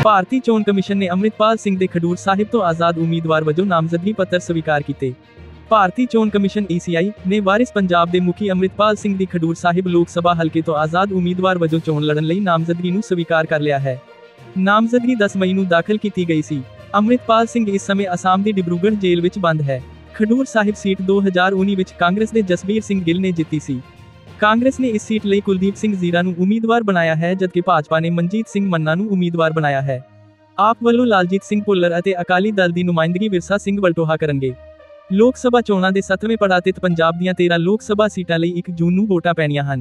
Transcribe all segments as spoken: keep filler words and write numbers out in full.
ਭਾਰਤੀ ਚੋਣ ਕਮਿਸ਼ਨ ਨੇ ਅੰਮ੍ਰਿਤਪਾਲ ਸਿੰਘ ਦੇ ਖਡੂਰ ਸਾਹਿਬ ਤੋਂ ਆਜ਼ਾਦ ਉਮੀਦਵਾਰ ਵਜੋਂ ਨਾਮਜ਼ਦਗੀ ਪੱਤਰ ਸਵੀਕਾਰ ਕੀਤੇ। ਭਾਰਤੀ ਚੋਣ ਕਮਿਸ਼ਨ ਈ ਸੀ ਆਈ ਨੇ ਵਾਰਿਸ ਪੰਜਾਬ ਦੇ ਮੁਖੀ ਅੰਮ੍ਰਿਤਪਾਲ ਸਿੰਘ ਦੀ ਖਡੂਰ ਸਾਹਿਬ ਲੋਕ ਸਭਾ ਹਲਕੇ ਤੋਂ ਆਜ਼ਾਦ ਉਮੀਦਵਾਰ ਵਜੋਂ ਚੋਣ ਲੜਨ ਲਈ ਨਾਮਜ਼ਦਗੀ ਨੂੰ ਸਵੀਕਾਰ ਕਰ ਲਿਆ ਹੈ। ਨਾਮਜ਼ਦਗੀ ਦਸ ਮਈ ਨੂੰ ਦਾਖਲ ਕੀਤੀ ਗਈ ਸੀ। ਅੰਮ੍ਰਿਤਪਾਲ ਸਿੰਘ ਇਸ ਸਮੇਂ ਅਸਾਮ ਦੀ ਡਿਬਰੂਗੜ੍ਹ ਜੇਲ੍ਹ ਵਿੱਚ ਬੰਦ ਹੈ। ਖਡੂਰ ਸਾਹਿਬ ਸੀਟ ਦੋ ਹਜ਼ਾਰ ਉੱਨੀ ਵਿੱਚ ਕਾਂਗਰਸ ਦੇ ਜਸਬੀਰ ਸਿੰਘ ਗਿੱਲ ਨੇ ਜਿੱਤੀ ਸੀ। ਕਾਂਗਰਸ ਨੇ ਇਸ ਸੀਟ ਲਈ ਕੁਲਦੀਪ ਸਿੰਘ ਜ਼ੀਰਾ ਨੂੰ ਉਮੀਦਵਾਰ ਬਣਾਇਆ ਹੈ, ਜਦਕਿ ਭਾਜਪਾ ਨੇ ਮਨਜੀਤ ਸਿੰਘ ਮੰਨਾ ਨੂੰ ਉਮੀਦਵਾਰ ਬਣਾਇਆ ਹੈ। ਆਪ ਵੱਲੋਂ ਲਾਲਜੀਤ ਸਿੰਘ ਭੁੱਲਰ ਅਤੇ ਅਕਾਲੀ ਦਲ ਦੀ ਨੁਮਾਇੰਦਗੀ ਵਿਰਸਾ ਸਿੰਘ ਵਲਟੋਹਾ ਕਰਨਗੇ। ਲੋਕ ਸਭਾ ਚੋਣਾਂ ਦੇ ਸੱਤਵੇਂ ਪੜਾਅ ਤਹਿਤ ਪੰਜਾਬ ਦੀਆਂ ਤੇਰਾਂ ਲੋਕ ਸਭਾ ਸੀਟਾਂ ਲਈ ਇੱਕ ਜੂਨ ਨੂੰ ਵੋਟਾਂ ਪੈਣੀਆਂ ਹਨ।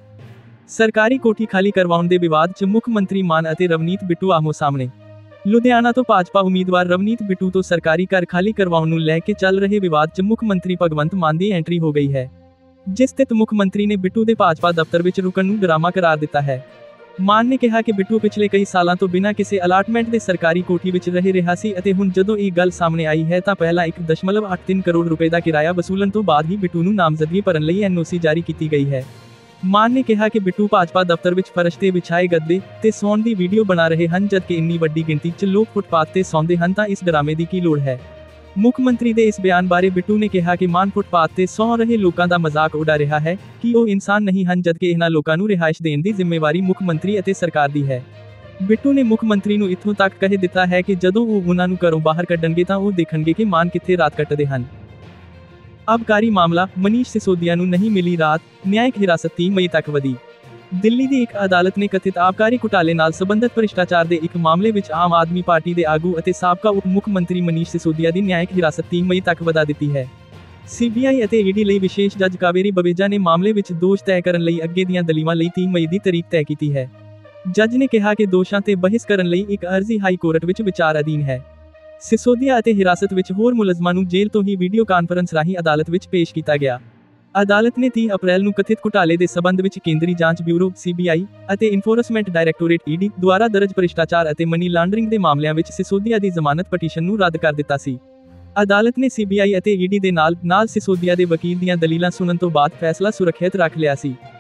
ਸਰਕਾਰੀ ਕੋਠੀ ਖਾਲੀ ਕਰਵਾਉਣ ਦੇ ਵਿਵਾਦ 'ਚ ਮੁੱਖ ਮੰਤਰੀ ਮਾਨ ਅਤੇ ਰਵਨੀਤ ਬਿੱਟੂ ਆਹਮੋ ਸਾਹਮਣੇ। ਲੁਧਿਆਣਾ ਤੋਂ ਭਾਜਪਾ ਉਮੀਦਵਾਰ ਰਵਨੀਤ ਬਿੱਟੂ ਤੋਂ ਸਰਕਾਰੀ ਘਰ ਖਾਲੀ ਕਰਵਾਉਣ ਨੂੰ ਲੈ ਕੇ ਚੱਲ ਰਹੇ ਵਿਵਾਦ 'ਚ ਮੁੱਖ ਮੰਤਰੀ ਭਗਵੰਤ ਮਾਨ ਦੀ ਐਂਟਰੀ ਹੋ ਗਈ ਹੈ, ਜਿਸ ਤਹਿਤ ਮੁੱਖ ਮੰਤਰੀ ਨੇ ਬਿੱਟੂ ਦੇ ਭਾਜਪਾ ਦਫ਼ਤਰ ਵਿੱਚ ਰੁਕਣ ਨੂੰ ਡਰਾਮਾ ਕਰਾਰ ਦਿੱਤਾ ਹੈ। ਮਾਨ ਨੇ ਕਿਹਾ ਕਿ ਬਿੱਟੂ ਪਿਛਲੇ ਕਈ ਸਾਲਾਂ ਤੋਂ ਬਿਨਾਂ ਕਿਸੇ ਅਲਾਟਮੈਂਟ ਦੇ ਸਰਕਾਰੀ ਕੋਠੀ ਵਿੱਚ ਰਹਿ ਰਿਹਾ ਸੀ ਅਤੇ ਹੁਣ ਜਦੋਂ ਇਹ ਗੱਲ ਸਾਹਮਣੇ ਆਈ ਹੈ ਤਾਂ ਪਹਿਲਾਂ ਇੱਕ ਦਸ਼ਮਲਵ ਅੱਠ ਤਿੰਨ ਕਰੋੜ ਰੁਪਏ ਦਾ ਕਿਰਾਇਆ ਵਸੂਲਣ ਤੋਂ ਬਾਅਦ ਹੀ ਬਿੱਟੂ ਨੂੰ ਨਾਮਜ਼ਦਗੀ ਭਰਨ ਲਈ ਐਨ ਓ ਸੀ ਜਾਰੀ ਕੀਤੀ ਗਈ ਹੈ। ਮਾਨ ਨੇ ਕਿਹਾ ਕਿ ਬਿੱਟੂ ਭਾਜਪਾ ਦਫ਼ਤਰ ਵਿੱਚ ਫਰਸ਼ ਤੇ ਵਿਛਾਏ ਗੱਦੇ ਤੇ ਸੌਣ ਦੀ ਵੀਡੀਓ ਬਣਾ ਰਹੇ ਹਨ, ਜਦਕਿ ਇੰਨੀ ਵੱਡੀ ਗਿਣਤੀ 'ਚ ਲੋਕ ਫੁੱਟਪਾਥ ਤੇ ਸੌਂਦੇ ਹਨ ਤਾਂ ਇਸ ਡਰਾਮੇ ਦੀ ਕੀ ਲੋੜ ਹੈ। ਮੁੱਖ ਮੰਤਰੀ ਦੇ ਇਸ ਬਿਆਨ ਬਾਰੇ ਬਿੱਟੂ ਨੇ ਕਿਹਾ ਕਿ ਮਾਨ ਫੁੱਟਪਾਥ ਤੇ ਸੌਂ ਰਹੇ ਲੋਕਾਂ ਦਾ ਮਜ਼ਾਕ ਉਡਾ ਰਿਹਾ ਹੈ ਕਿ ਉਹ ਇਨਸਾਨ ਨਹੀਂ ਹਨ, ਜਦਕਿ ਇਹਨਾਂ ਲੋਕਾਂ ਨੂੰ ਰਿਹਾਇਸ਼ ਦੇਣ ਦੀ ਜ਼ਿੰਮੇਵਾਰੀ ਮੁੱਖ ਮੰਤਰੀ ਅਤੇ ਸਰਕਾਰ ਦੀ ਹੈ। ਬਿੱਟੂ ਨੇ ਮੁੱਖ ਮੰਤਰੀ ਨੂੰ ਇੱਥੋਂ ਤੱਕ ਕਹਿ ਦਿੱਤਾ ਹੈ ਕਿ ਜਦੋਂ ਉਹ ਉਹਨਾਂ ਨੂੰ ਘਰੋਂ ਬਾਹਰ ਕੱਢਣਗੇ ਤਾਂ ਉਹ ਦੇਖਣਗੇ ਕਿ ਮਾਨ ਕਿੱਥੇ ਰਾਤ ਕੱਟਦੇ ਹਨ। ਆਬਕਾਰੀ ਮਾਮਲਾ, ਮਨੀਸ਼ ਸਿਸੋਦੀਆ ਨੂੰ ਨਹੀਂ ਮਿਲੀ ਰਾਤ, ਨਿਆਇਕ ਹਿਰਾਸਤ ਤੀਹ ਮਈ ਤੱਕ ਵਧੀ। ਦਿੱਲੀ ਦੀ ਇੱਕ ਅਦਾਲਤ ਨੇ ਕਥਿਤ ਆਬਕਾਰੀ ਘੁਟਾਲੇ ਨਾਲ ਸੰਬੰਧਿਤ ਭ੍ਰਿਸ਼ਟਾਚਾਰ ਦੇ ਇੱਕ ਮਾਮਲੇ ਵਿੱਚ ਆਮ ਆਦਮੀ ਪਾਰਟੀ ਦੇ ਆਗੂ ਅਤੇ ਸਾਬਕਾ ਉਪ ਮੁੱਖ ਮੰਤਰੀ ਮਨੀਸ਼ ਸਿਸੋਦੀਆ ਦੀ ਨਿਆਇਕ ਹਿਰਾਸਤ ਤੀਹ ਮਈ ਤੱਕ ਵਧਾ ਦਿੱਤੀ ਹੈ। ਸੀ ਬੀ ਆਈ ਅਤੇ ਈ ਡੀ ਲਈ ਵਿਸ਼ੇਸ਼ ਜੱਜ ਕਾਵੇਰੀ ਬਵੇਜਾ ਨੇ ਮਾਮਲੇ ਵਿੱਚ ਦੋਸ਼ ਤੈਅ ਕਰਨ ਲਈ ਅੱਗੇ ਦੀਆਂ ਦਲੀਲਾਂ ਲਈ ਤੀਹ ਮਈ ਦੀ ਤਾਰੀਖ ਤੈਅ ਕੀਤੀ ਹੈ। ਜੱਜ ਨੇ ਕਿਹਾ ਕਿ ਦੋਸ਼ਾਂ ਤੇ ਬਹਿਸ ਕਰਨ ਲਈ ਇੱਕ ਅਰਜ਼ੀ ਹਾਈ ਕੋਰਟ ਵਿੱਚ ਵਿਚਾਰ ਅਧੀਨ ਹੈ। ਸਿਸੋਦੀਆ ਅਤੇ ਹਿਰਾਸਤ ਵਿੱਚ ਹੋਰ ਮੁਲਜ਼ਮਾਂ ਨੂੰ ਜੇਲ੍ਹ ਤੋਂ ਹੀ ਵੀਡੀਓ ਕਾਨਫਰੰਸ ਰਾਹੀਂ ਅਦਾਲਤ ਵਿੱਚ ਪੇਸ਼ ਕੀਤਾ ਗਿਆ। ਅਦਾਲਤ ਨੇ ਤੀਹ ਅਪ੍ਰੈਲ ਨੂੰ ਕਥਿਤ ਘੁਟਾਲੇ ਦੇ ਸਬੰਧ ਵਿੱਚ ਕੇਂਦਰੀ ਜਾਂਚ ਬਿਊਰੋ ਸੀ ਬੀ ਆਈ ਅਤੇ ਇਨਫੋਰਸਮੈਂਟ ਡਾਇਰੈਕਟੋਰੇਟ ਈ ਡੀ ਦੁਆਰਾ ਦਰਜ ਭ੍ਰਿਸ਼ਟਾਚਾਰ ਅਤੇ ਮਨੀ ਲਾਂਡਰਿੰਗ ਦੇ ਮਾਮਲਿਆਂ ਵਿੱਚ ਸਿਸੋਦੀਆ ਦੀ ਜ਼ਮਾਨਤ ਪਟੀਸ਼ਨ ਨੂੰ ਰੱਦ ਕਰ ਦਿੱਤਾ ਸੀ। ਅਦਾਲਤ ਨੇ ਸੀ ਬੀ ਆਈ ਅਤੇ ਈ ਡੀ ਦੇ ਨਾਲ ਨਾਲ ਸਿਸੋਦੀਆ ਦੇ ਵਕੀਲ ਦੀਆਂ ਦਲੀਲਾਂ ਸੁਣਨ ਤੋਂ ਬਾਅਦ ਫੈਸਲਾ ਸੁਰੱਖਿਅਤ ਰੱਖ ਲਿਆ ਸੀ।